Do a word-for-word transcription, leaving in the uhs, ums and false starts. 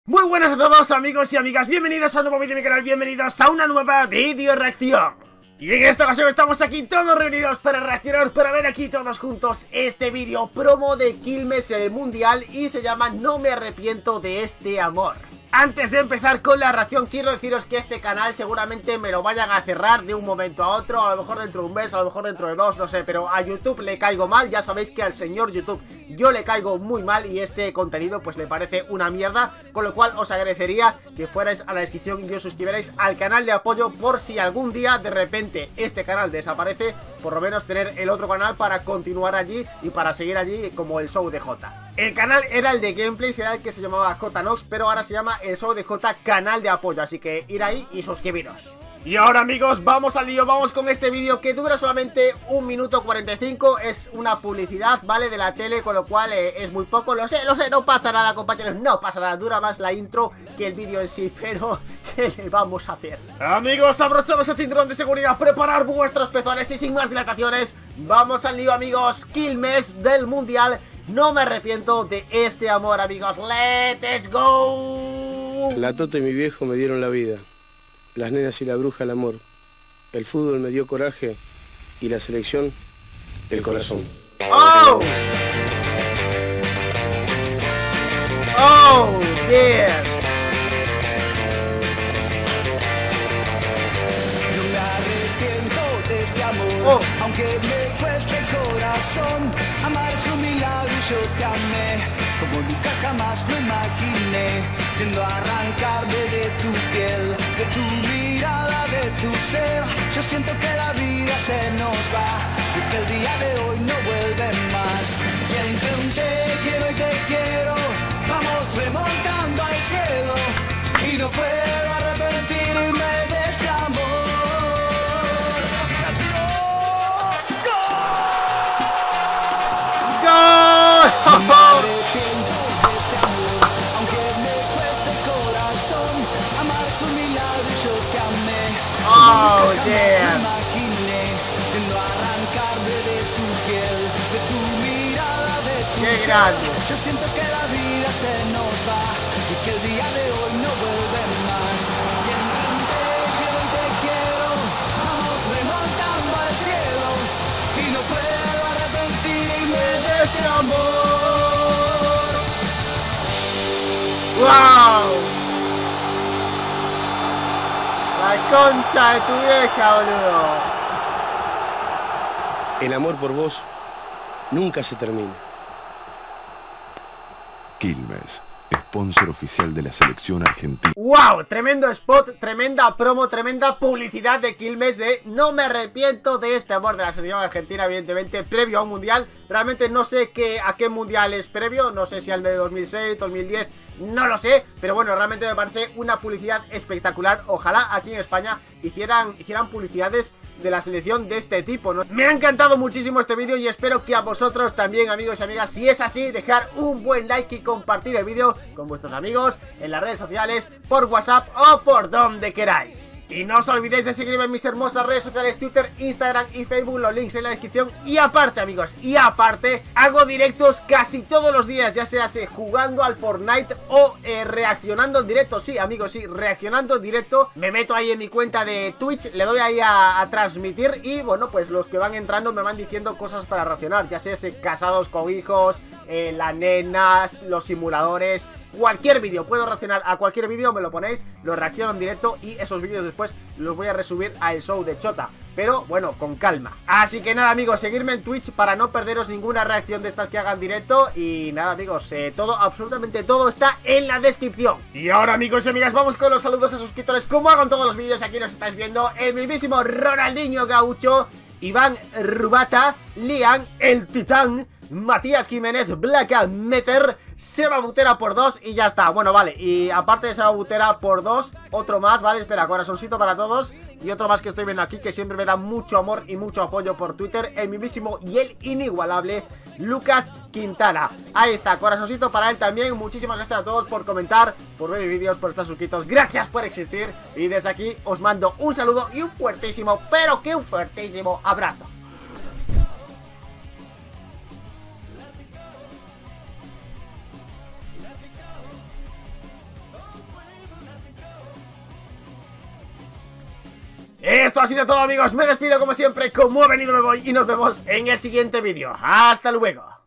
Muy buenas a todos amigos y amigas, bienvenidos a un nuevo vídeo de mi canal, bienvenidos a una nueva video reacción. Y en esta ocasión estamos aquí todos reunidos para reaccionar, para ver aquí todos juntos este vídeo promo de Quilmes Mundial y se llama No me arrepiento de este amor. Antes de empezar con la reacción quiero deciros que este canal seguramente me lo vayan a cerrar de un momento a otro, a lo mejor dentro de un mes, a lo mejor dentro de dos, no sé, pero a YouTube le caigo mal, ya sabéis que al señor YouTube yo le caigo muy mal y este contenido pues le parece una mierda, con lo cual os agradecería que fuerais a la descripción y os suscribierais al canal de apoyo por si algún día de repente este canal desaparece, por lo menos tener el otro canal para continuar allí y para seguir allí como el show de Jota. El canal era el de gameplays, era el que se llamaba Jotanox, pero ahora se llama el show de Jota canal de apoyo, así que ir ahí y suscribiros. Y ahora amigos, vamos al lío, vamos con este vídeo que dura solamente un minuto cuarenta y cinco, es una publicidad, ¿vale? De la tele, con lo cual eh, es muy poco, lo sé, lo sé, no pasa nada compañeros, no pasa nada, dura más la intro que el vídeo en sí, pero ¿qué le vamos a hacer? Amigos, abrocharos el cinturón de seguridad, preparar vuestros pezones y sin más dilataciones, vamos al lío amigos, Quilmes del Mundial. No me arrepiento de este amor, amigos. ¡Let's go! La Tota y mi viejo me dieron la vida. Las nenas y la bruja el amor. El fútbol me dio coraje. Y la selección, el corazón. ¡Oh! ¡Oh, yeah! No me arrepiento de este amor, oh. Aunque me cueste el corazón. Amar es un milagro y yo te amé como nunca jamás lo imaginé. Tiendo a arrancarme de tu piel, de tu mirada, de tu ser. Yo siento que la vida se nos va y que el día de hoy no vuelve más. Y entre un te quiero y te quiero vamos remontando al cielo y no puedo arrepentirme de este amor. No me arrepiento de este amor, aunque me cueste el corazón. Amar es un milagro y yo te amé Oh, como nunca yeah. jamás lo imaginé. Tiendo a arrancarme de tu piel, de tu mirada, de tu Qué ser. grande. Yo siento que la vida se nos va y que el día de hoy no vuelve más. Y entre un te quiero y te quiero vamos remontando al cielo y no puedo arrepentirme de este amor. ¡Wow! La concha de tu vieja, boludo. El amor por vos nunca se termina. Quilmes, sponsor oficial de la selección argentina. ¡Wow! Tremendo spot, tremenda promo, tremenda publicidad de Quilmes de No me arrepiento de este amor de la selección argentina, evidentemente, previo a un mundial. Realmente no sé qué, a qué mundial es previo, no sé si al de dos mil seis, dos mil diez, no lo sé, pero bueno, realmente me parece una publicidad espectacular. Ojalá aquí en España hicieran, hicieran publicidades de la selección de este tipo, ¿no? Me ha encantado muchísimo este vídeo y espero que a vosotros también, amigos y amigas. Si es así, dejar un buen like y compartir el vídeo con vuestros amigos en las redes sociales, por WhatsApp o por donde queráis. Y no os olvidéis de seguirme en mis hermosas redes sociales, Twitter, Instagram y Facebook, los links en la descripción. Y aparte, amigos, y aparte, hago directos casi todos los días, ya sea jugando al Fortnite o eh, reaccionando en directo. Sí, amigos, sí, reaccionando en directo. Me meto ahí en mi cuenta de Twitch, le doy ahí a, a transmitir y, bueno, pues los que van entrando me van diciendo cosas para reaccionar, ya sea casados con hijos, eh, las nenas, los simuladores. Cualquier vídeo, puedo reaccionar a cualquier vídeo, me lo ponéis, lo reacciono en directo y esos vídeos después los voy a resubir al show de Chota, pero bueno, con calma. Así que nada amigos, seguirme en Twitch para no perderos ninguna reacción de estas que hagan directo. Y nada amigos, eh, todo, absolutamente todo está en la descripción. Y ahora amigos y amigas, vamos con los saludos a suscriptores, como hago en todos los vídeos. Aquí nos estáis viendo el mismísimo Ronaldinho Gaucho, Iván Rubata, Lian, el Titán, Matías Jiménez, Black Meter, Seba Butera por dos y ya está. Bueno, vale, y aparte de Seba Butera por dos, otro más, ¿vale? Espera, corazoncito para todos. Y otro más que estoy viendo aquí, que siempre me da mucho amor y mucho apoyo por Twitter, el mismísimo y el inigualable Lucas Quintana. Ahí está, corazoncito para él también. Muchísimas gracias a todos por comentar, por ver mis vídeos, por estar suscritos. Gracias por existir. Y desde aquí os mando un saludo y un fuertísimo, pero que un fuertísimo abrazo. Esto ha sido todo, amigos. Me despido como siempre. Como he venido me voy y nos vemos en el siguiente vídeo. Hasta luego.